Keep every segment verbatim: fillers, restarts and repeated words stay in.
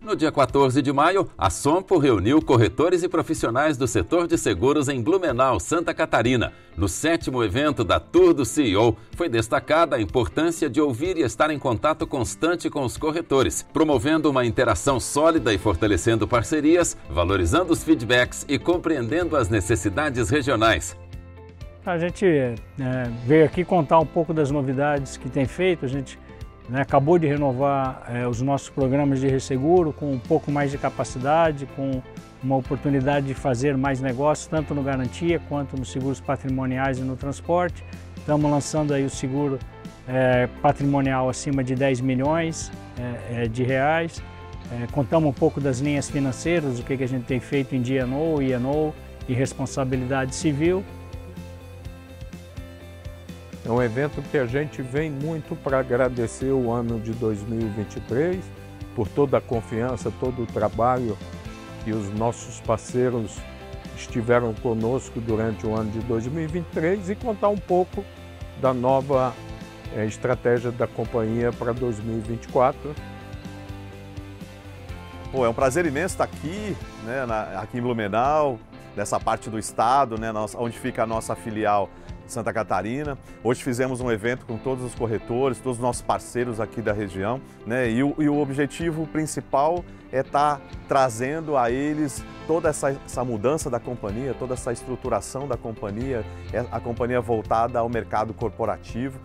No dia quatorze de maio, a Sompo reuniu corretores e profissionais do setor de seguros em Blumenau, Santa Catarina. No sétimo evento da Tour do C E O, foi destacada a importância de ouvir e estar em contato constante com os corretores, promovendo uma interação sólida e fortalecendo parcerias, valorizando os feedbacks e compreendendo as necessidades regionais. A gente é, veio aqui contar um pouco das novidades que tem feito. A gente né, acabou de renovar é, os nossos programas de resseguro com um pouco mais de capacidade, com uma oportunidade de fazer mais negócios, tanto no garantia quanto nos seguros patrimoniais e no transporte. Estamos lançando aí o seguro é, patrimonial acima de dez milhões é, é, de reais. É, contamos um pouco das linhas financeiras, o que, que a gente tem feito em D e O, I e O e responsabilidade civil. É um evento que a gente vem muito para agradecer o ano de dois mil e vinte e três, por toda a confiança, todo o trabalho que os nossos parceiros estiveram conosco durante o ano de dois mil e vinte e três e contar um pouco da nova é, estratégia da companhia para dois mil e vinte e quatro. Pô, é um prazer imenso estar aqui, né, na, aqui em Blumenau, nessa parte do estado, né, nossa, onde fica a nossa filial Santa Catarina. Hoje fizemos um evento com todos os corretores, todos os nossos parceiros aqui da região, né? E o, e o objetivo principal é estar trazendo a eles toda essa, essa mudança da companhia, toda essa estruturação da companhia, a companhia voltada ao mercado corporativo.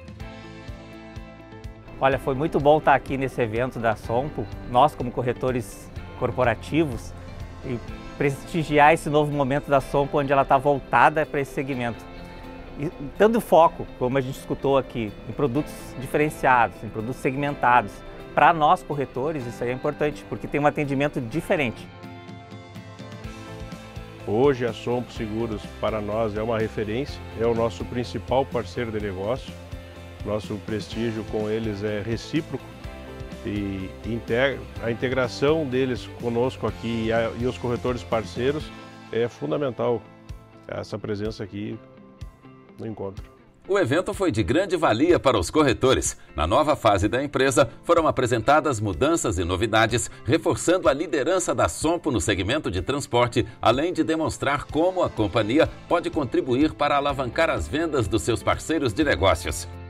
Olha, foi muito bom estar aqui nesse evento da Sompo, nós como corretores corporativos, e prestigiar esse novo momento da Sompo, onde ela está voltada para esse segmento. E, dando foco, como a gente escutou aqui, em produtos diferenciados, em produtos segmentados. Para nós corretores isso aí é importante, porque tem um atendimento diferente. Hoje a Sompo Seguros para nós é uma referência, é o nosso principal parceiro de negócio. Nosso prestígio com eles é recíproco e a integração deles conosco aqui e, a, e os corretores parceiros é fundamental. Essa presença aqui no encontro. O evento foi de grande valia para os corretores. Na nova fase da empresa, foram apresentadas mudanças e novidades, reforçando a liderança da Sompo no segmento de transporte, além de demonstrar como a companhia pode contribuir para alavancar as vendas dos seus parceiros de negócios.